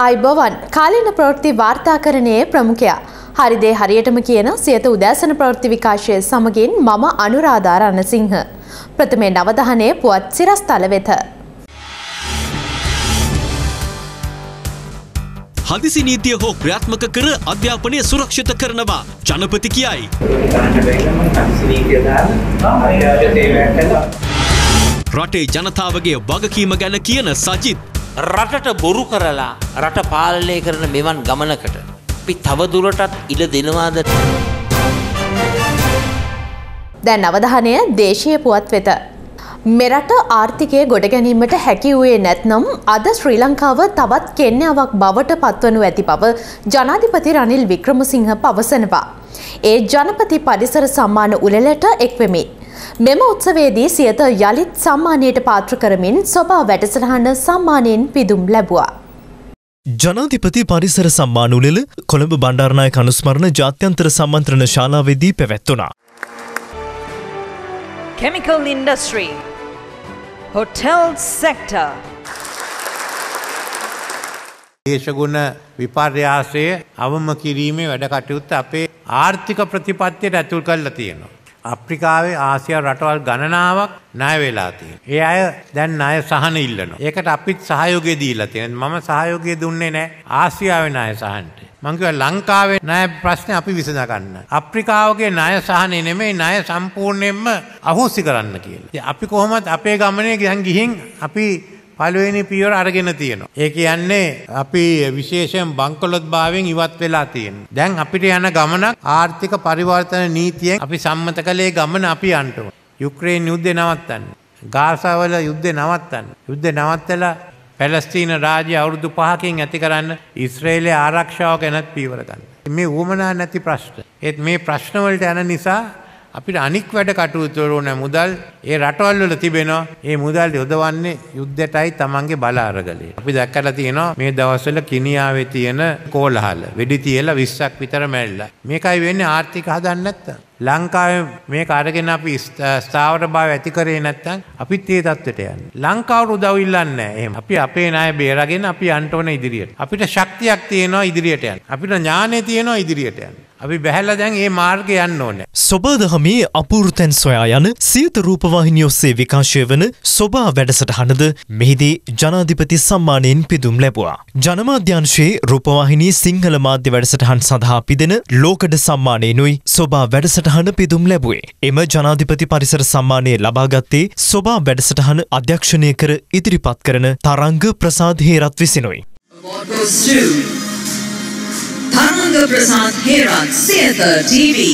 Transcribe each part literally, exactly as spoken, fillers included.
ආයිබෝවන් කාලීන ප්‍රවෘත්ති වාර්තාකරණයේ ප්‍රමුඛයා හරි දේ හරියටම කියන සියත උදෑසන ප්‍රවෘත්ති විකාශය සමගින් මම අනුරාධා රණසිංහ ප්‍රථමයෙන් අවධානයේ පුවත් සිරස්තල වෙත හදිසි නීතිය හෝ ක්‍රියාත්මක කර අධ්‍යාපනය සුරක්ෂිත කරනවා ජනපති කියයි. රටේ ජනතාවගේ වගකීම ගැන කියන සජිත් රටට බොරු කරලා රට පාලනය කරන මෙවන් ගමනකට අපි තවදුරටත් ඉඩ දෙනවාද? දැන් අවධානය දේශීය පුවත් වෙත. මෙරට ආර්ථිකය ගොඩ ගැනීමට හැකි වූයේ නැත්නම් අද ශ්‍රී ලංකාව තවත් කෙන්යාවක් බවට පත්වනු ඇති බව ජනාධිපති රනිල් වික්‍රමසිංහ පවසනවා. ඒ ජනපති පරිසර සම්මාන උළෙලට එක්වෙමින් මෙම උත්සවයේදී සියත යළිත් සම්මානයට පාත්‍ර කරමින් සොබා වැඩසටහන සම්මානයෙන් පිදුම් ලැබුවා. ජනාධිපති පරිසර සම්මාන උළෙල කොළඹ බණ්ඩාරනායක අනුස්මරණ ජාත්‍යන්තර සම්මන්ත්‍රණ ශාලාවේදී පැවැත්වුණා. Chemical industry, hotel sector. දේශගුණ විපර්යාසය අවම කිරීමේ වැඩ කටයුත්ත අපේ ආර්ථික ප්‍රතිපත්තියට ඇතුල් කරලා තියෙනවා. අප්‍රිකාවේ ආසියා රටවල් ගණනාවක් ණය වෙලා තියෙනවා. ඒ අය දැන් ණය සහන ඉල්ලනවා. ඒකට අපිත් සහයෝගය දීලා තියෙනවා. මම සහයෝගය දුන්නේ නැහැ ආසියාවේ ණය සහනට. මං කිව්වා ලංකාවේ ණය ප්‍රශ්නේ අපි විසඳ ගන්න. අප්‍රිකාවගේ ණය සහනේ නෙමෙයි ණය සම්පූර්ණයෙන්ම අහෝසි කරන්න කියලා. අපි කොහොමද අපේ ගමනේ දැන් ගිහින් අපි පළවෙනි පියවර අරගෙන තියෙනවා. ඒ කියන්නේ අපි විශේෂයෙන් බංකොලොත් භාවයෙන් ඉවත් වෙලා තියෙනවා. දැන් අපිට යන ගමනක් ආර්ථික පරිවර්තන නීතියෙන් අපි සම්මත කළේ ගමන අපි යන්න ඕන. යුක්‍රේන යුද්ධේ නවත්තන්න. ගාසා වල යුද්ධේ නවත්තන්න. යුද්ධේ නවත්තලා පැලස්තීන රාජ්‍ය අවුරුදු පහකින් ඇති කරන්න ඊශ්‍රායලයේ ආරක්ෂාව ගැනත් පීවර ගන්න. මේ වුමනා නැති ප්‍රශ්න. ඒත් මේ ප්‍රශ්න වලට යන නිසා අපිට අනික් වැඩ කටයුතු වල මුදල් ඒ රටවල් වල තිබෙනවා. ඒ මුදල් යොදවන්නේ යුද්ධයටයි තමන්ගේ බල අරගලේ. අපි දැක්කලා තියෙනවා මේ දවස්වල කිනියාවේ තියෙන කෝලහල වෙඩි තියලා විස්සක් විතර මැරිලා. මේකයි වෙන්නේ ආර්ථික හදන්න නැත්තම්. ලංකාවේ මේක අරගෙන අපි ස්ථාවර භාවය ඇති කරේ නැත්තම් අපිත් ඒ තත්ත්වයට යන්නේ. ලංකාවට උදව් ඉල්ලන්නේ නැහැ. එහෙම අපි අපේ ණය බේරගෙන අපි යන්න ඕන ඉදිරියට. අපිට ශක්තියක් තියෙනවා ඉදිරියට යන්න. අපිට ඥානය තියෙනවා ඉදිරියට යන්න. අපි බැහැලා දැන් මේ මාර්ගේ යන්න ඕනේ. සොබාදහමේ අපූර්තෙන් සොයා යන සියත රූපවාහිනිය ඔස්සේ විකාශය වන සොබා වැඩසටහනද මෙහිදී ජනාධිපති සම්මානයෙන් පිදුම් ලැබුවා. ජනමාධ්‍යංශයේ රූපවාහිනී සිංහල මාධ්‍ය වැඩසටහන් සඳහා පිදෙන ලෝකඩ සම්මානයෙනුයි සොබා වැඩසටහන පිදුම් ලැබුවේ. එම ජනාධිපති පරිසර සම්මානය ලබාගත්තේ සොබා වැඩසටහන අධ්‍යක්ෂණය කර ඉදිරිපත් කරන තරංග ප්‍රසාද් හේරත් විසිනුයි. තරංග ප්‍රසාද් හේරත් සියත ටීවී.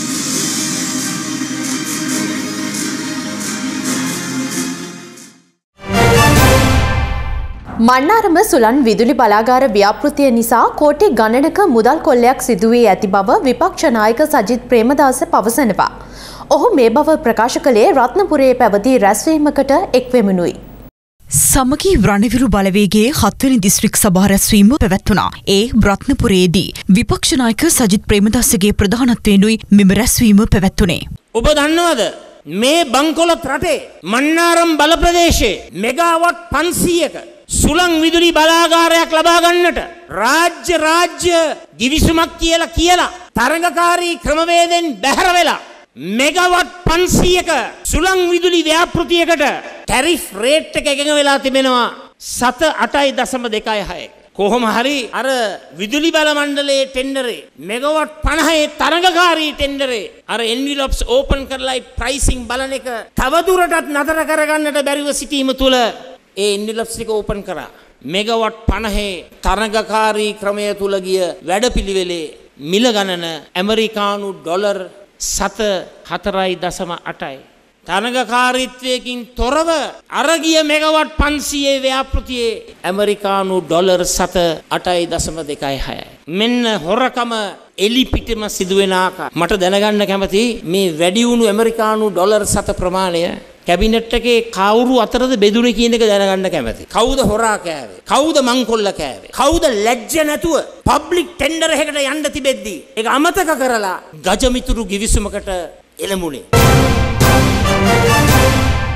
මන්නාරම සුලන් විදුලි බලාගාර ව්‍යාපෘතිය නිසා කෝටි ගණනක මුදල් කොල්ලයක් සිදුවී ඇති බව විපක්ෂ නායක සජිත් ප්‍රේමදාස පවසනවා. ඔහු මේ බව ප්‍රකාශ කළේ රත්නපුරයේ පැවති රැස්වීමකට එක්වෙමිනුයි. සමගී රණවිරු බලවේගයේ හත්වනි දිස්ත්‍රික් සභා රැස්වීම පැවැත්වුණා. ඒ රත්නපුරයේදී විපක්ෂ නායක සජිත් ප්‍රේමදාසගේ ප්‍රධානත්වයෙනුයි මෙම රැස්වීම පැවැත්වුණේ. ඔබ දන්නවද මේ බංකොලොත් රටේ මන්නාරම් බල ප්‍රදේශයේ මෙගාවොට් පන්සීයක සුළං විදුලි බලාගාරයක් ලබා ගන්නට රාජ්‍ය රාජ්‍ය ගිවිසුමක් කියලා කියලා තරඟකාරී ක්‍රමවේදෙන් බැහැර වෙලා මෙගාවොට් පන්සීයක සුළං විදුලි ව්‍යාපෘතියකට ටැරිෆ් රේට් එක එකඟ වෙලා තිබෙනවා සත අටයි දශම දෙකයි හයයි. කොහොම හරි අර විදුලි බල මණ්ඩලයේ ටෙන්ඩරේ මෙගාවොට් පනහේ තරඟකාරී ටෙන්ඩරේ අර එන්විලොප්ස් ඕපන් කරලා ප්‍රයිසිං බලන එක තවදුරටත් නතර කරගන්නට බැරිව සිටීම තුළ ඒ එන්විලොප්ස් ටික ඕපන් කරා. මෙගාවොට් පනහේ තරඟකාරී ක්‍රමය තුල ගිය වැඩපිළිවෙලේ මිල ගණන ඇමරිකානු ඩොලර් සත හතරයි දශම අටයි. තරඟකාරීත්වයකින් තොරව අරගිය මෙගාවොට් පන්සීයේ ව්‍යාපෘතියේ ඇමරිකානු ඩොලර් සත අටයි දශම දෙකයි හයයි. මෙන්න හොරකම එලි පිටම සිදුවෙන ආකාරය මට දැනගන්න කැමතියි. මේ වැඩි වුණු ඇමරිකානු ඩොලර් සත ප්‍රමාණය කැබිනට් එකේ කවුරු අතරද බෙදුනේ කියන එක දැනගන්න කැමතියි. කවුද හොරා කෑවේ? කවුද මංකොල්ල කෑවේ? කවුද ලැජ්ජ නැතුව පබ්ලික් ටෙන්ඩර් එකකට යන්න තිබෙද්දී ඒක අමතක කරලා ගජමිතුරු ගිවිසුමකට එළඹුණේ?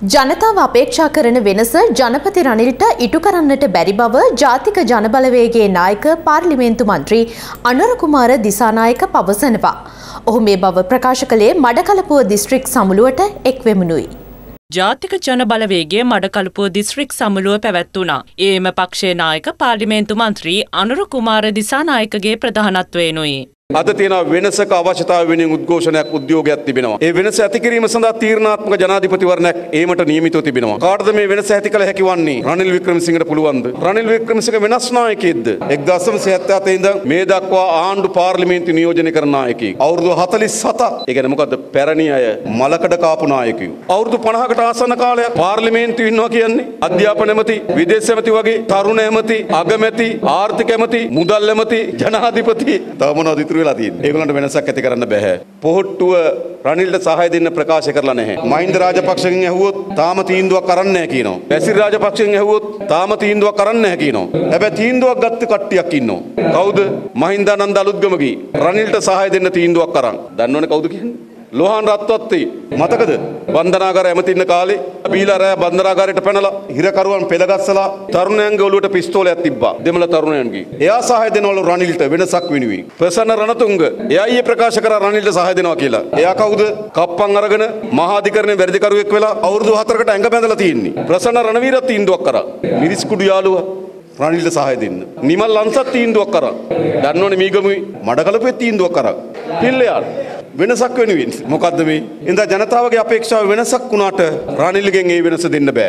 ජනතාව අපේක්ෂා කරන වෙනස ජනපති රනිල්ට ඉටු කරන්නට බැරි බව ජාතික ජනබලවේගයේ නායක පාර්ලිමේන්තු මන්ත්‍රී අනුර කුමාර දිසානායක පවසනවා. ඔහු මේ බව ප්‍රකාශ කළේ මඩකලපුව දිස්ත්‍රික් සමුළුවට එක්වෙමුණුයි. ජාතික ජන බලවේගයේ මඩකලපුව දිස්ත්‍රික් සමුළුව පැවැත්වුණා. ඒම පක්ෂයේ නායක පාර්ලිමේන්තු මන්ත්‍රී අනුර කුමාර දිසානායකගේ ප්‍රධානත්වයෙනුයි. අද තියෙන වෙනසක අවශ්‍යතාවය වෙනින් උද්ඝෝෂණයක් උද්‍යෝගයක් තිබෙනවා. ඒ වෙනස ඇති කිරීම සඳහා තීරණාත්මක ජනාධිපතිවරණයක් ඒමට නියමිතව තිබෙනවා. කාටද මේ වෙනස ඇති කළ හැකි වන්නේ? රනිල් වික්‍රමසිංහට පුළුවන්ද? රනිල් වික්‍රමසිංහ වෙනස් නායකයෙක්ද? එක්දාස් නවසිය හැත්තෑ හතේ ඉඳන් මේ දක්වා ආණ්ඩු පාර්ලිමේන්තු නියෝජනය කරන නායකයෙක්. අවුරුදු හතළිස් හතක්. ඒ කියන්නේ මොකද්ද? පැරණි අය මලකඩ කාපු නායකයෝ. අවුරුදු පනහකට ආසන්න කාලයක් පාර්ලිමේන්තුවේ ඉන්නවා කියන්නේ අධ්‍යාපන ඇමති, විදේශ ඇමති වගේ තරුණ ඇමති, අගමැති, ආර්ථික ඇමති, මුදල් ඇමති, ජනාධිපති තව මොනවද ඉතුරු වෙලා තියෙන්නේ? ඒගොල්ලන්ට වෙනසක් ඇති කරන්න බෑ. පොහොට්ටුව රනිල්ට සහාය දෙන්න ප්‍රකාශ කරලා නැහැ. මහින්ද රාජපක්ෂගෙන් ඇහුවොත් තාම තීන්දුවක් කරන්නේ නැහැ කියනවා. බැසිල් රාජපක්ෂගෙන් ඇහුවොත් තාම තීන්දුවක් කරන්නේ නැහැ කියනවා. හැබැයි තීන්දුවක් ගත්ත කට්ටියක් ඉන්නවා. කවුද? මහින්දානන්ද අලුත්ගමගේ රනිල්ට සහාය දෙන්න තීන්දුවක් කරන්. දන්නවනේ කවුද කියන්නේ? ලෝහන් රත්වත්ති මතකද? බන්ධනාගාර ඇමතින්න කාලේ බීලා රෑ බන්ධනාගාරයට පැනලා හිරකරුවන් පෙළගස්සලා තරුණයන්ගේ ඔළුවට පිස්තෝලයක් තිබ්බා. දෙමළ තරුණයන්ගේ. එයා සහාය දෙනවලු රනිල්ට වෙනසක් වෙනුවෙන්. ප්‍රසන්න රණතුංග එයා ඊයේ ප්‍රකාශ කරා රනිල්ට සහාය දෙනවා කියලා. එයා කවුද? කප්පන් අරගෙන මහාධිකරණයේ වැඩිකරුවෙක් වෙලා අවුරුදු හතරකට ඇඟ බැඳලා තියෙන්නේ. ප්‍රසන්න රණවීරත් තීන්දුවක් කරා. මිරිස් කුඩු යාළුවා රනිල්ට සහාය දෙන්න. නිමල් ලංසත් තීන්දුවක් කරා. දන්නවනේ මීගමුයි මඩකලපුවේ තීන්දුවක් කරා. පිල්ලයාට වෙනසක් වෙනුවෙන්. මොකද්ද මේ? ඉඳා ජනතාවගේ අපේක්ෂාව වෙනසක් වුණාට රනිල්ගෙන් ඒ වෙනස දෙන්න බෑ.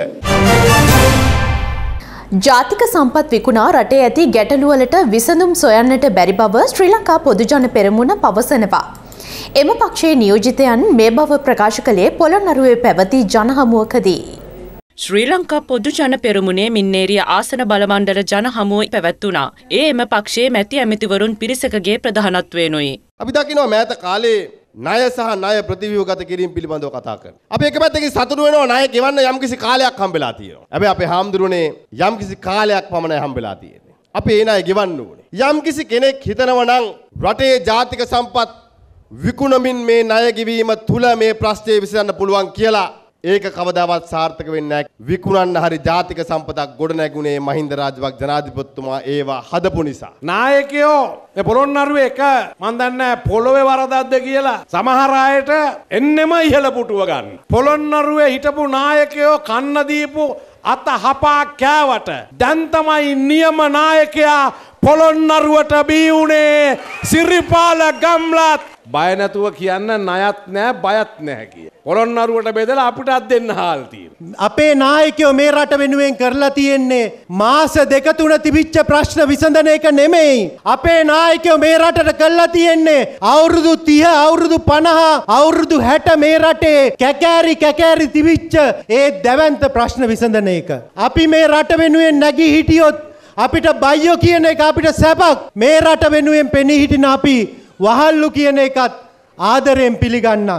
ජාතික සම්පත් විකුණා රටේ ඇති ගැටලු වලට විසඳුම් සොයන්නට බැරි බව ශ්‍රී ලංකා පොදුජන පෙරමුණ පවසනවා. එම පක්ෂයේ නියෝජිතයන් මේ බව ප්‍රකාශ කළේ පොළොන්නරුවේ පැවති ජනහමුවකදී. ශ්‍රී ලංකා පොදු ජන පෙරමුණේ මින්නේරිය ආසන බලමණ්ඩල ජන හමුව පැවැත්වුණා. ඒ එම පක්ෂයේ මැති ඇමතිවරුන් පිරිසකගේ ප්‍රධානත්වයෙනුයි. අපි දකිනවා මෑත කාලේ ණය සහ ණය ප්‍රතිව්‍යුහගත කිරීම පිළිබඳව කතා කරනවා. අපි එක පැත්තකින් සතුටු වෙනවා ණය ගෙවන්න යම්කිසි කාලයක් හම්බෙලා තියෙනවා. හැබැයි අපේ හාමුදුරනේ යම්කිසි කාලයක් පමණයි හම්බෙලා තියෙන්නේ. අපි ඒ ණය ගෙවන්න ඕනේ. යම්කිසි කෙනෙක් හිතනවා නම් රටේ ජාතික සම්පත් විකුණමින් මේ ණය ගෙවීම තුල මේ ප්‍රශ්නේ විසඳන්න පුළුවන් කියලා ඒක කවදාවත් සාර්ථක වෙන්නේ නැහැ. විකුණන්න හරි ජාතික සම්පතක් ගොඩ නැගුණේ මහින්ද රාජපක්ෂ ජනාධිපතිතුමා ඒවා හදපු නිසා. නායකයෝ මේ පොළොන්නරුවේ එක මන් දන්නේ පොළොවේ වරදක්ද කියලා සමහර අයට එන්නෙම ඉහළ පුටුව ගන්න. පොළොන්නරුවේ හිටපු නායකයෝ කන්න දීපු අත හපා කෑවට දැන් තමයි නියම නායකයා පොළොන්නරුවට බී වුණේ. සිරිපාල ගම්ලත් බය නැතුව කියන්න ණයත් නැහැ බයත් නැහැ කිය. පොළොන්නරුවට බෙදලා අපිටත් දෙන්න හාල් තියෙනවා. අපේ නායකයෝ මේ රට වෙනුවෙන් කරලා තියෙන්නේ මාස දෙක තුන තිබිච්ච ප්‍රශ්න විසඳන එක නෙමෙයි. අපේ නායකයෝ මේ රටට කරලා තියෙන්නේ අවුරුදු තිහ අවුරුදු පනහ අවුරුදු හැට මේ රටේ කැකෑරි කැකෑරි තිබිච්ච ඒ දැවැන්ත ප්‍රශ්න විසඳන එක. අපි මේ රට වෙනුවෙන් නැගී හිටියොත් අපිට බයියෝ කියන එක අපිට සැපක්. මේ රට වෙනුවෙන් පෙනී හිටින අපි වහල්ලු කියන එකත් ආදරයෙන් පිළිගන්නම්.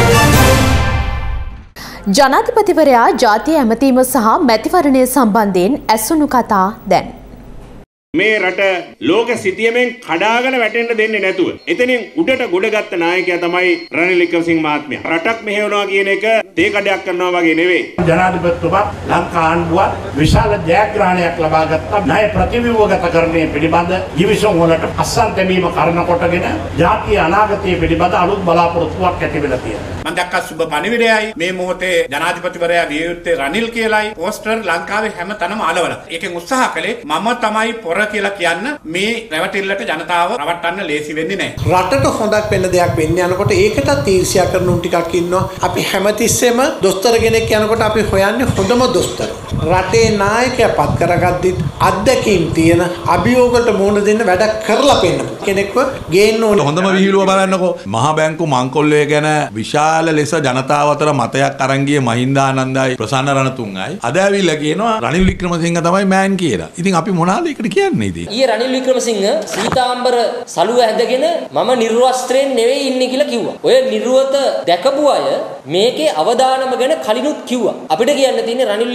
ජනාධිපතිවරයා ජාතිය ඇමතීම සහ මැතිවරණය සම්බන්ධයෙන් ඇසුණු කතා දැන්. මේ රට ලෝක සිතියමෙන් කඩාගෙන වැටෙන්න දෙන්නේ නැතුව එතනින් උඩට ගොඩගත්ත නායකයා තමයි රනිල් වික්‍රමසිංහ මහත්මයා. රටක් මෙහෙවනවා කියන එක තේ කඩයක් කරනවා වගේ නෙවෙයි. ජනාධිපතිතුමා ලංකා ආණ්ඩුව විශාල ජයග්‍රහණයක් ලබා ගත්තා. ණය ප්‍රතිව්‍යුහගතකරණය පිළිබඳ givisum වලට අස්සන් තැබීම කරන කොටගෙන ජාතිය අනාගතය පිළිබඳ අලුත් බලාපොරොත්තුවක් ඇති වෙලා තියෙනවා. මම දැක්කා සුබ පණිවිඩයයි මේ මොහොතේ ජනාධිපතිවරයා විය යුත්තේ රනිල් කියලායි පෝස්ටර් ලංකාවේ හැම තැනම අලවලා. ඒකෙන් උත්සාහ කළේ මම තමයි පොර කියලා කියන්න මේ රැවටිල්ලට ජනතාව රවට්ටන්න ලේසි වෙන්නේ නැහැ. රටට හොඳක් වෙන්න දෙයක් වෙන්න යනකොට ඒකටත් ඊර්ෂ්‍යා කරන උන් ටිකක් ඉන්නවා. අපි හැමතිස්සෙම දොස්තර කෙනෙක් යනකොට අපි හොයන්නේ හොඳම දොස්තර. රටේ නායකයා පත් කරගද්දිත් අත්දැකීම් තියෙන අභියෝගකට මුහුණ දෙන්න වැඩ කරලා පෙන්නපු කෙනෙක්ව ගේන්න ඕනේ. හොඳම විහිළුව බලන්නකෝ. මහා බැංකු මංකොල්ලේ ගැන විශාල ලෙස ජනතාව අතර මතයක් අරන් ගියේ මහින්දානන්දයි ප්‍රසන්න රණතුංගයි. අද ඇවිල්ලා කියනවා රනිල් වික්‍රමසිංහ තමයි මෑන් කියලා. ඉතින් අපි මොනවාද ඒකට කියන්නේ? ඊයේ රනිල් වික්‍රමසිංහ සීතාම්බර සලුව ඇඳගෙන මම නිර්වස්ත්‍රයෙන් නෙවෙයි ඉන්නේ කියලා කිව්වා. ඔය නිර්වත දැකපු අය මේකේ අවදානම ගැන කලිනුත් කිව්වා. අපිට කියන්න තියෙන්නේ රනිල් වික්‍රමසිංහ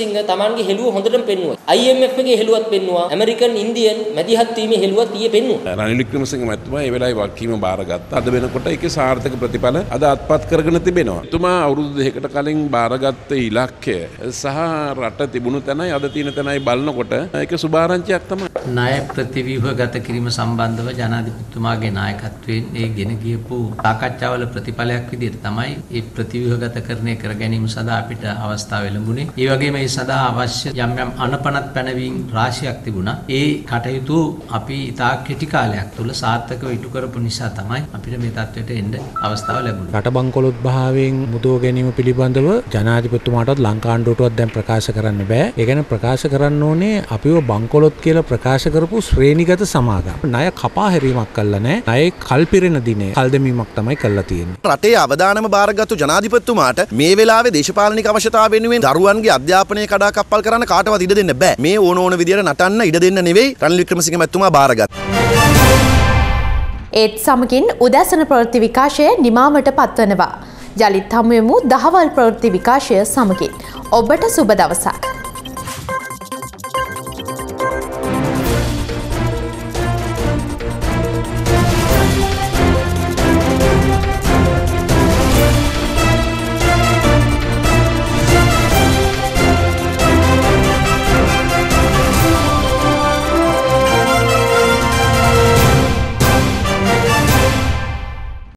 වික්‍රමසිංහ තමන්ගේ හෙළුව හොඳටම පෙන්නුවා. I M F එකේ හෙළුවත් පෙන්නුවා. ඇමරිකන් ඉන්දියන් මැදිහත් වීමේ හෙළුවත් ඊයේ පෙන්නුවා. රනිල් වික්‍රමසිංහ මහත්මයා ඒ වෙලාවේ වගකීම බාරගත්තා. අද වෙනකොට ඒකේ සාර්ථක ප්‍රතිඵල අද අත්පත් කරගෙන තිබෙනවා. එතුමා අවුරුදු දෙකකට කලින් බාරගත්ත ඉලක්කය සහ රට තිබුණු තැනයි අද තියෙන තැනයි බලනකොට ඒක සුභාරංචියක් තමයි. ණය ප්‍රතිව්‍යුහගත කිරීම සම්බන්ධව ජනාධිපතිතුමාගේ නායකත්වයෙන් ඒ ගෙන ගියපු සාකච්ඡාවල ප්‍රතිඵලයක් විදිහට තමයි මේ ප්‍රතිව්‍යුහගතකරණය කර ගැනීම සඳහා අපිට අවස්ථාව ලැබුණේ. ඒ වගේම ඒ සඳහා අවශ්‍ය යම් යම් අනපනත් පැනවීම් රාශියක් තිබුණා. ඒ කටයුතු අපි ඉතා කෙටි කාලයක් තුළ සාර්ථකව ඉටු කරපු නිසා තමයි අපිට මේ තත්ත්වයට එන්න අවස්ථාව ලැබුණේ. රට බංකොලොත් භාවයෙන් මුදව ගැනීම පිළිබඳව ජනාධිපතිතුමාටත් ලංකාණ්ඩුවටවත් දැන් ප්‍රකාශ කරන්න බෑ. ඒ ගැන ප්‍රකාශ කරන්න ඕනේ අපිව බංකොලොත් කියලා ප්‍රකාශ කරපු ශ්‍රේණිගත සමාගම්. ණය කපා හැරීමක් කළා නෑ. ණය කල්පිරෙන දිනේ කල් දැමීමක් තමයි කළා තියෙන්නේ. රටේ අවදානම බාරගත්තු ජනාධිපතිතුමාට මේ වෙලාවේ දේශපාලනික අවශ්‍යතාව වෙනුවෙන් දරුවන්ගේ අධ්‍යාපනය කඩා කප්පල් කරන්න කාටවත් ඉඩ දෙන්න බෑ. මේ ඕන ඕන විදියට නටන්න ඉඩ දෙන්න නෙවෙයි රනිල් වික්‍රමසිංහ මැතිතුමා බාරගත්තා. ඒත් සමගින් උදැසන ප්‍රවෘත්ති විකාශය නිමාවට පත්වනවා. යළිත් හමුවෙමු දහවල් ප්‍රවෘත්ති විකාශය සමගින්. ඔබට සුබ දවසක්.